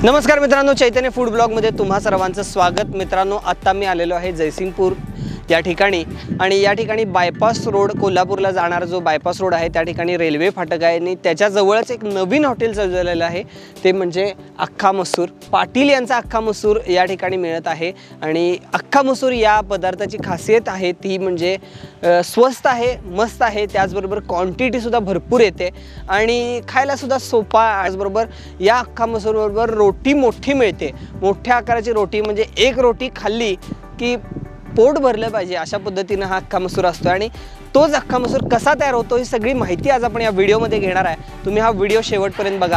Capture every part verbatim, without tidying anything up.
नमस्कार मित्रांनो, चैतन्य फूड ब्लॉगमध्ये तुम्हा सर्वांचं स्वागत। मित्रांनो, आता मी आलेलो आहे जयसिंगपूर या ठिकाणी आणि या ठिकाणी बायपास रोड, कोल्हापूरला जाणारा जो बायपास रोड आहे त्या ठिकाणी रेल्वे फाटक आहे आणि त्याच्या जवळच एक नवीन हॉटेल सजवलेलं आहे, ते म्हणजे अख्खा मसूर। पाटील यांचा अख्खा मसूर या ठिकाणी मिळत आहे आणि अख्खा मसूर या पदार्थाची खासियत आहे ती म्हणजे स्वस्त आहे, मस्त आहे, त्याचबरोबर क्वांटिटी सुद्धा भरपूर येते आणि खायला सुद्धा सोपा। त्याचबरोबर या अख्खा मसूर बरोबर रोटी मोठी मिळते, मोठ्या आकाराची रोटी, म्हणजे एक रोटी खाल्ली की पोट भरलं पाहिजे अशा पद्धतीने हा अख्खा मसूर असतो आणि तोच अख्खा मसूर कसा तयार होतो ही सगळी माहिती आज आपण या व्हिडिओमध्ये घेणार आहे। तुम्ही हा व्हिडिओ शेवटपर्यंत बघा।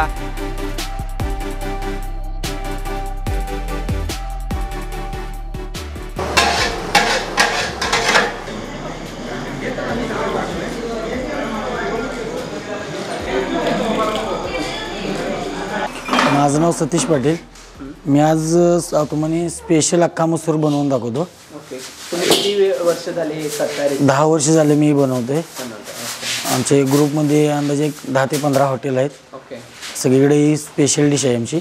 माझं नाव सतीश पाटील। मी आज तुम्हाला स्पेशल अख्खा मसूर बनवून दाखवतो। ओके, तुम्ही किती वर्ष झाले करताय? दहा वर्ष झाले मी बनवतोय। आमच्या ग्रुपमध्ये अंदाजे दहा ते पंधरा हॉटेल आहेत। ओके, सगळीकडे ही स्पेशल डिश आहे आमची।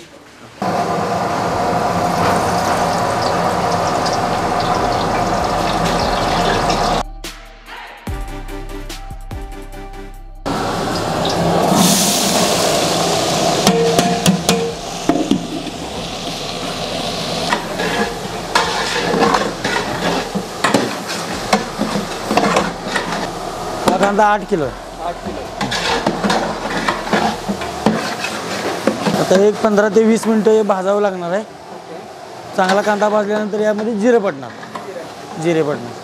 कांदा आठ किलो आठ किलो। आता एक पंधरा ते वीस मिनिटं हे भाजावं लागणार आहे। चांगला कांदा भाजल्यानंतर यामध्ये जिरे पडणार जिरे पडणार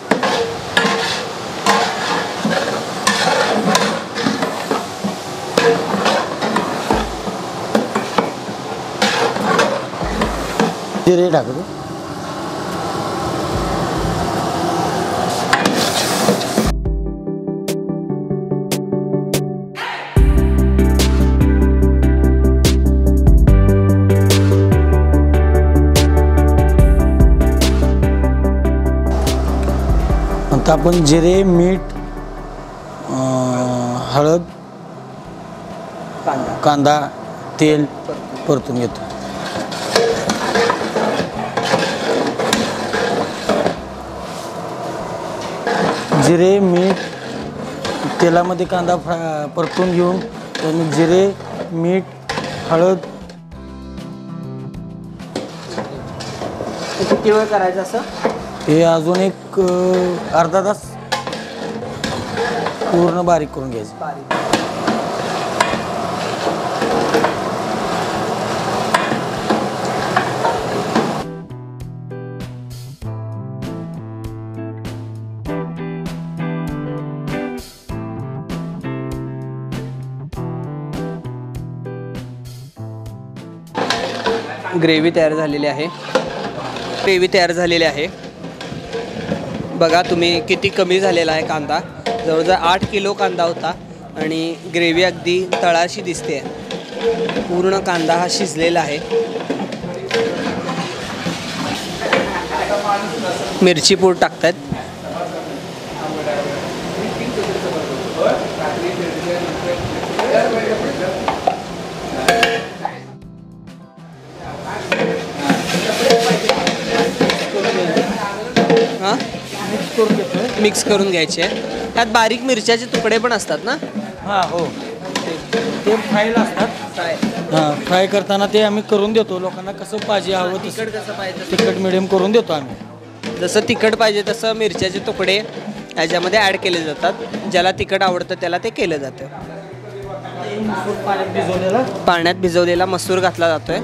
जिरे टाकतो। आता आपण जिरे, मीठ, हळद, कांदा कांदा तेल परतून घेतो। जिरे, मीठ, तेलामध्ये कांदा परतून घेऊन त्याने जिरे, मीठ, हळद किती वेळ करायचं असं? हे अजून एक अर्धा तास पूर्ण बारीक करून घ्यायचं। ग्रेव्ही तयार झालेली आहे। ग्रेव्ही तयार झालेली आहे। बघा तुम्ही किती कमी झालेला आहे कांदा। जवळजवळ आठ किलो कांदा होता आणि ग्रेव्ही अगदी तळाशी दिसते। पूर्ण कांदा हा शिजलेला आहे। मिरची पूड टाकतात। हां, करून घेतोय, मिक्स करून घ्यायचे। त्यात बारीक मिरच्याचे तुकडे पण असतात ना? हां हो, ते फ्रायला असतात। फ्राय हां, फ्राय करताना ते आम्ही करून देतो लोकांना। कसं पाहिजे हवं तसं तिखट कसं पाहिजे तिखट मिडियम करून देतो आम्ही। जसं तिखट पाहिजे तसं मिरच्याचे तुकडे याच्यामध्ये ॲड केले जातात। ज्याला तिखट आवडतं त्याला ते केलं जातं। पाण्यात भिजवलेला पाण्यात भिजवलेला मसूर घातला जातोय।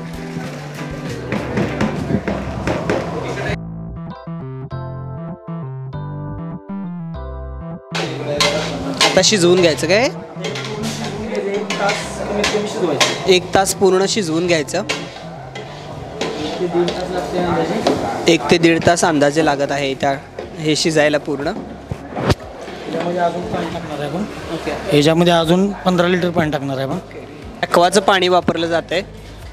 आता शिजवून घ्यायचं काय? एक तास पूर्ण शिजवून घ्यायचं। एक ते दीड तास अंदाजे लागत आहे त्या हे शिजायला पूर्ण। याच्यामध्ये अजून पाणी टाकणार आहे आपण। ओके, याच्यामध्ये अजून पंधरा लिटर पाणी टाकणार आहे आपण। ॲक्वाचं पाणी वापरलं जातंय।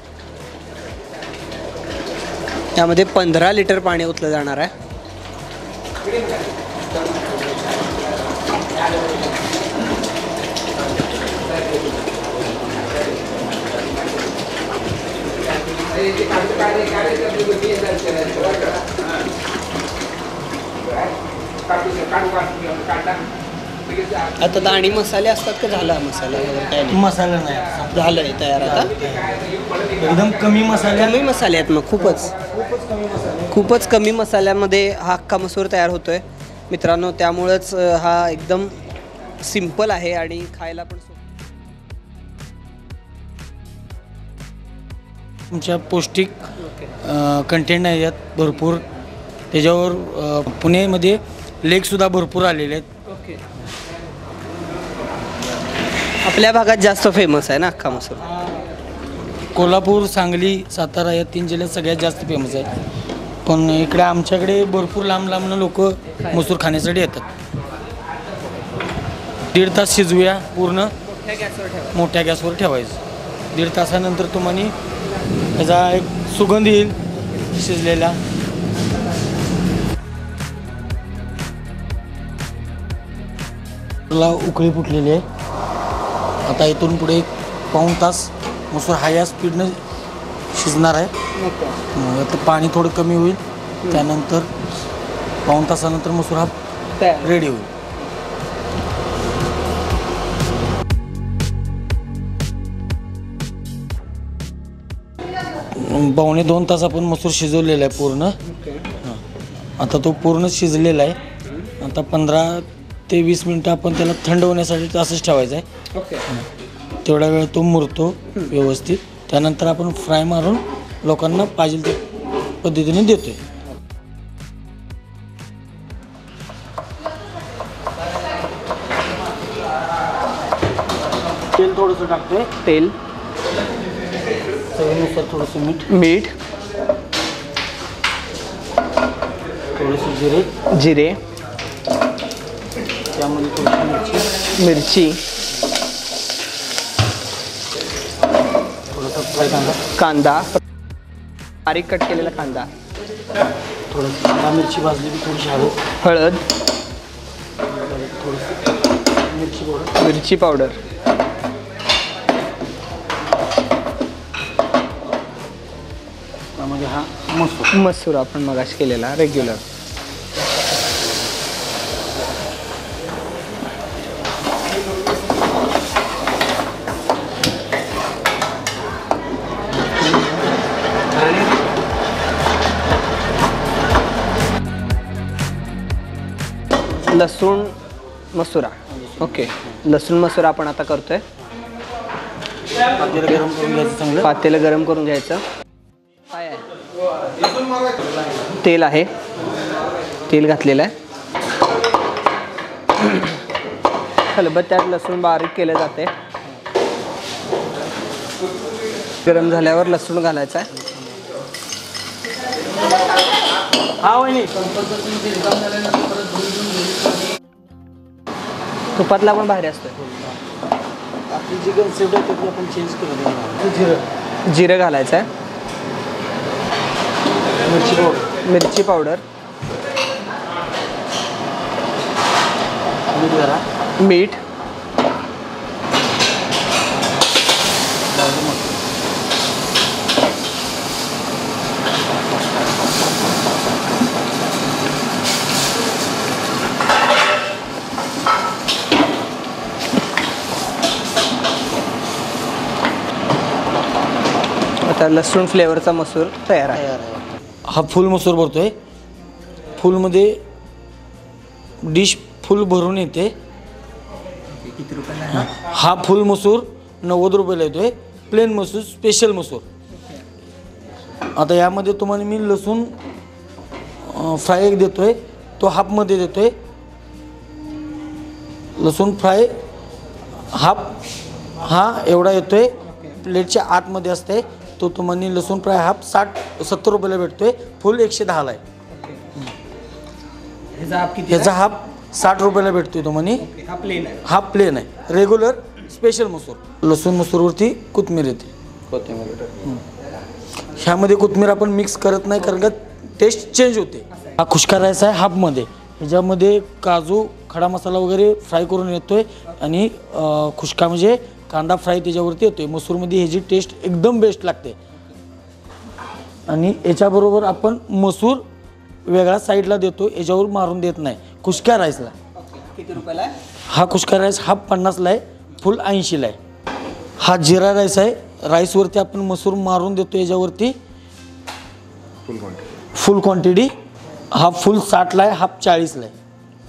त्यामध्ये पंधरा लिटर पाणी ओतलं जाणार आहे। आता दाणी मसाले असतात का झाला मसाला वगैरे काय नाही? मसाला नाही झालंय तयार आता. एकदम कमी मसाले कमी मसाले आहेत मग खूपच खूपच कमी मसाल्यामध्ये हा अख्खा मसूर तयार होतोय मित्रांनो. त्यामुळंच अ, हा एकदम सिंपल आहे आणि खायला पण सोपं. तुमच्या पौष्टिक कंटेंट आहे यात भरपूर. त्याच्यावर अ, पुणेमध्ये लेकसुद्धा भरपूर आलेले आहेत. ओके. आपल्या भागात जास्त फेमस आहे ना अख्खा मसूर. कोल्हापूर, सांगली, सातारा या तीन जिल्ह्यात सगळ्यात जास्त फेमस आहे. पण इकडे आमच्याकडे भरपूर लांब लांबनं लोक मसूर खाण्यासाठी येतात. दीड तास शिजवूया पूर्ण मोठ्या गॅसवर ठेवायचं. दीड तासानंतर तुम्हाला त्याचा एक सुगंध येईल शिजलेला. ला उकळी फुटलेली आहे. आता इथून पुढे एक पाऊण तास मसूर हाय स्पीडनं शिजणार आहे. आता पाणी थोडं कमी होईल. त्यानंतर पाऊण तासानंतर मसूर हा रेडी होईल. पावणे दोन तास आपण मसूर शिजवलेला आहे पूर्ण. आता तो पूर्ण शिजलेला आहे. आता पंधरा ते वीस मिनटं आपण त्याला थंड होण्यासाठी असंच ठेवायचं आहे. तेवढा वेळ तो मुरतो व्यवस्थित. त्यानंतर आपण फ्राय मारून लोकांना पाहिजे त्या पद्धतीने देतोय. तेल थोडंसं टाकतोय. तेल, चवीनुसार थोडंसं मीठ, मीठ, थोडेसे जिरे, जिरे, त्यामध्ये थोडीशी मिरची, मिरची, थोडासा फ्राय कांदा, कांदा, बारीक कट केलेला कांदा, थोडं कांदा मिरची भाजलेली, थोडीशी हळद, हळद, थोडंसं मिरची पावडर, मिरची पावडर, त्यामध्ये हा मसूर मसूर आपण मगाशी केलेला रेग्युलर. लसूण मसुरा. ओके, लसूण मसुरा आपण आता करतोय. पातेलं गरम करून घ्यायचं चांगलं. पातेलं गरम करून घ्यायचं. काय आहे? तेल आहे. तेल घातलेलं आहे. खलबत्त्यात लसूण बारीक केले जाते. गरम झाल्यावर लसूण घालायचा आहे. हा वहिनी, तुपातला पण भारी असतोय. आपली जी कन्सेप्ट आहे ती आपण चेंज करू. जिरं जिरं घालायचं आहे. मिरची पावडर, मिरची पावडर, मीठ जरा, मीठ, आता लसूण फ्लेवरचा मसूर तयार आहे. तयार आहे. हा फुल मसूर भरतोय. फुलमध्ये डिश फुल भरून येते. किती रुपयाला? हा फुल मसूर नव्वद रुपयाला येतोय. प्लेन मसूर, स्पेशल मसूर. आता यामध्ये तुम्हाला मी लसूण फ्राय एक देतोय. तो हाफमध्ये देतोय. लसूण फ्राय हाफ हा एवढा येतोय. प्लेटच्या आतमध्ये असते. तो तुम्हाला लसूण फ्राय हाफ साठ सत्तर रुपयाला भेटतोय. फुल एकशे दहाला आहे. ह्याचा हाफ साठ रुपयाला भेटतोय तुम्हाला. हा प्लेन आहे. हा प्लेन आहे. रेग्युलर स्पेशल मसूर. लसूण मसूरवरती कोथिंबीर येते. ह्यामध्ये कोथिंबीर आपण मिक्स करत नाही कारण का टेस्ट चेंज होते. हा खुशका राईस आहे हाफमध्ये. ह्याच्यामध्ये काजू, खडा मसाला वगैरे फ्राय करून येतोय आणि खुशका म्हणजे कांदा फ्राय त्याच्यावरती येतोय. मसूरमध्ये ह्याची टेस्ट एकदम बेस्ट लागते. आणि याच्याबरोबर आपण मसूर वेगळा साईडला देतो, याच्यावर मारून देत नाही. कुस्क्या राईसला किती रुपयाला आहे? हा कुस्क्या राईस हाफ पन्नासला आहे, फुल ऐंशीला आहे. हा जिरा राईस आहे, राईसवरती आपण मसूर मारून देतो, याच्यावरती फुल क्वांटिटी. फुल क्वांटिटी. हा फुल साठला आहे, हाफ चाळीसला आहे.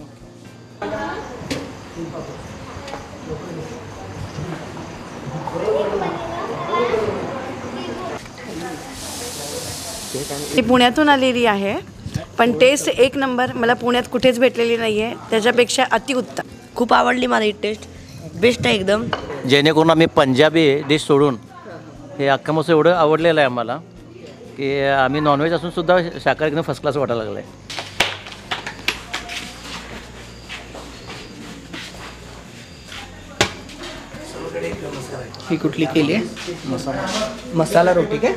मी पुण्यातून आलेली आहे, पण टेस्ट एक नंबर मला पुण्यात कुठेच भेटलेली नाही आहे, त्याच्यापेक्षा अतिउत्तम. खूप आवडली मला ही टेस्ट, बेस्ट आहे एकदम. जेणेकरून आम्ही पंजाबी डिश सोडून हे अख्खा मसूर एवढं आवडलेलं आहे आम्हाला की आम्ही नॉनव्हेज असून सुद्धा शाकाहारी एकदम फर्स्ट क्लास वाटायला लागलं आहे. ही कुठली केली आहे? मसाला रोटी काय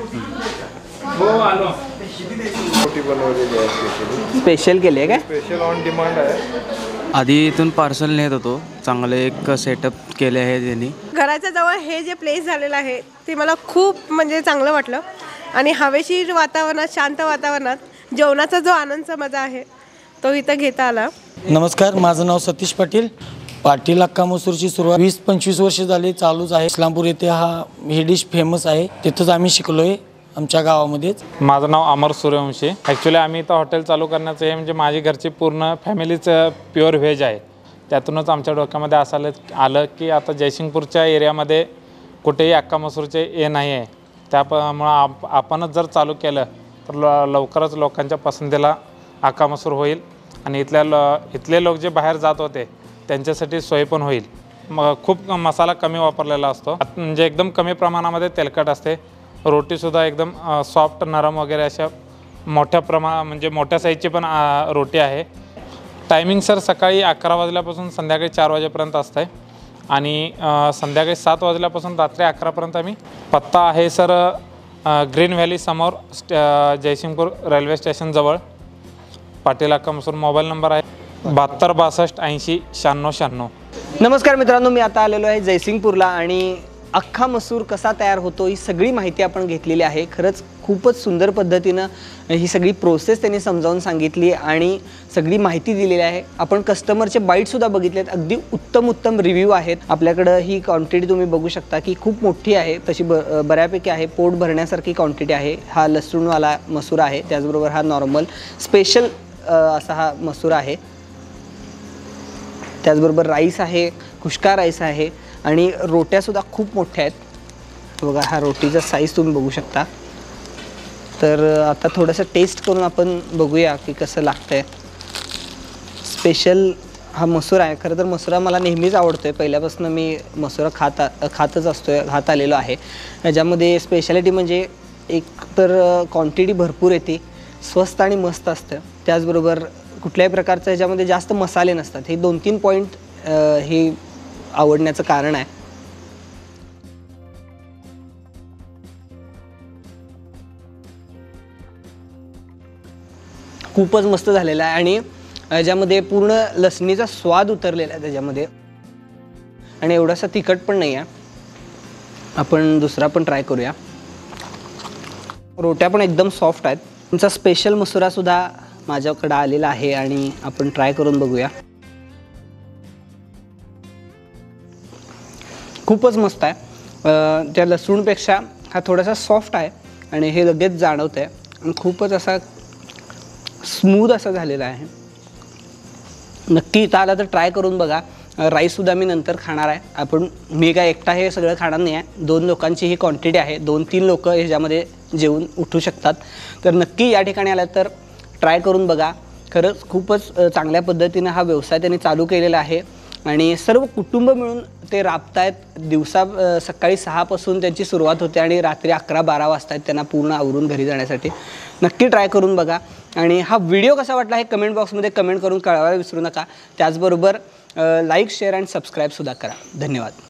रोटी बनवलेली आहे स्पेशली. स्पेशल केली आहे काय? स्पेशल ऑन डिमांड आहे. आधी इथून पार्सल नेत होतो, चांगलं एक सेटअप केले आहे त्यांनी. घराच्या जवळ हे जे प्लेस झालेलं आहे ते मला खूप म्हणजे चांगलं वाटलं आणि हवेशीर वातावरणात, शांत वातावरणात जेवणाचा जो आनंद मजा आहे तो इथं घेता आला. नमस्कार, माझं नाव सतीश पाटील. पाटील अख्खा मसूरची सुरुवात वीस पंचवीस वर्ष झाली चालूच आहे. इस्लामपूर येथे हा ही डिश फेमस आहे, तिथंच आम्ही शिकलोय आमच्या गावामध्येच. माझं नाव अमर सूर्यवंशी. ॲक्च्युली आम्ही इथं हॉटेल चालू करण्याचं हे म्हणजे माझी घरची पूर्ण फॅमिलीच प्युअर व्हेज आहे. त्यातूनच आमच्या डोक्यामध्ये असं आलं की आता जयसिंगपूरच्या एरियामध्ये कुठेही अख्खा मसूरचे हे नाही आहे, त्यामुळं आप आपणच जर चालू केलं तर ल लवकरच लोकांच्या पसंतीला अख्खा मसूर होईल आणि इथल्या ल इथले लोक जे बाहेर जात होते त्यांच्यासाठी सोय पण होईल. मग खूप मसाला कमी वापरलेला असतो, म्हणजे एकदम कमी प्रमाणामध्ये तेलकट असते. रोटीसुद्धा एकदम सॉफ्ट नरम वगैरे अशा मोठ्या प्रमाण म्हणजे मोठ्या साईजची पण रोटी आहे. टायमिंग सर सकाळी अकरा वाजल्यापासून संध्याकाळी चार वाजेपर्यंत असतं आहे आणि संध्याकाळी सात वाजल्यापासून रात्री अकरापर्यंत आम्ही. पत्ता आहे सर ग्रीन व्हॅली समोर जयसिंगपूर रेल्वे स्टेशनजवळ, पाटील अख्खा मसूर. मोबाईल नंबर आहे बहात्तर बासष्ट ऐंशी शहाण्णव शहाण्णव. नमस्कार मित्रांनो, मी आता आलेलो आहे जयसिंगपूरला आणि अख्खा मसूर कसा तयार होतो ही सगळी माहिती आपण घेतलेली आहे. खरंच खूपच सुंदर पद्धतीनं ही सगळी प्रोसेस त्यांनी समजावून सांगितली आणि सगळी माहिती दिलेली आहे. आपण कस्टमरचे बाईटसुद्धा बघितलेत, अगदी उत्तम उत्तम रिव्ह्यू आहेत. आपल्याकडं ही क्वांटिटी तुम्ही बघू शकता की खूप मोठी आहे, तशी ब बऱ्यापैकी आहे, पोट भरण्यासारखी क्वांटिटी आहे. हा लसूणवाला मसूर आहे, त्याचबरोबर हा नॉर्मल स्पेशल असा हा मसूर आहे. त्याचबरोबर राईस आहे, कुस्का राईस आहे आणि रोट्यासुद्धा खूप मोठ्या आहेत. बघा हा रोटीचा साईज तुम्ही बघू शकता. तर आता थोडंसं टेस्ट करून आपण बघूया की कसं लागतं आहे. स्पेशल हा मसूर आहे. खरं तर मसुरा मला नेहमीच आवडतो आहे, पहिल्यापासून मी मसुरा खाता खातच असतो आहे, खात आलेलो आहे. ह्याच्यामध्ये स्पेशालिटी म्हणजे एक तर क्वांटिटी भरपूर येते, स्वस्त आणि मस्त असतं. त्याचबरोबर कुठल्याही प्रकारचं ह्याच्यामध्ये जास्त मसाले नसतात. हे दोन तीन पॉईंट हे आवडण्याचं कारण आहे. खूपच मस्त झालेला आहे आणि याच्यामध्ये पूर्ण लसणीचा स्वाद उतरलेला आहे त्याच्यामध्ये आणि एवढासा तिखट पण नाही आहे. आपण दुसरा पण ट्राय करूया. रोट्या पण एकदम सॉफ्ट आहेत. तुमचा स्पेशल मसुरासुद्धा माझ्याकडे आलेला आहे आणि आपण ट्राय करून बघूया. खूपच मस्त आहे. त्या लसूणपेक्षा हा थोडासा सॉफ्ट आहे आणि हे लगेच जाणवतं आहे आणि खूपच असा स्मूथ असा झालेला आहे. नक्की इथं आला तर ट्राय करून बघा. राईससुद्धा मी नंतर खाणार आहे. आपण मी काय एकटा हे सगळं खाणार नाही आहे, दोन लोकांची ही क्वांटिटी आहे, दोन तीन लोक ह्याच्यामध्ये जेवून उठू शकतात. तर नक्की या ठिकाणी आला तर ट्राय करून बघा. खरंच खूपच चांगल्या पद्धतीनं हा व्यवसाय त्यांनी चालू केलेला आहे आणि सर्व कुटुंब मिळून ते राबतायत. दिवसा सकाळी सहापासून त्यांची सुरुवात होते आणि रात्री अकरा बारा वाजता त्यांना पूर्ण आवरून घरी जाण्यासाठी. नक्की ट्राय करून बघा आणि हा व्हिडिओ कसा वाटला हे कमेंट बॉक्समध्ये कमेंट करून कळवायला विसरू नका. त्याचबरोबर लाईक शेअर आणि सबस्क्राईबसुद्धा करा. धन्यवाद.